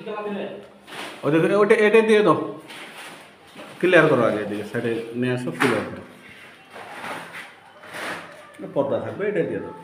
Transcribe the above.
ওদের ওটা এটা দিয়ে দাও, ক্লিয়ার করো আগে, এদিকে সাইডে নিয়ে আসো, ক্লিয়ার করো, পর্দা থাকবে, এটা দিয়ে দাও।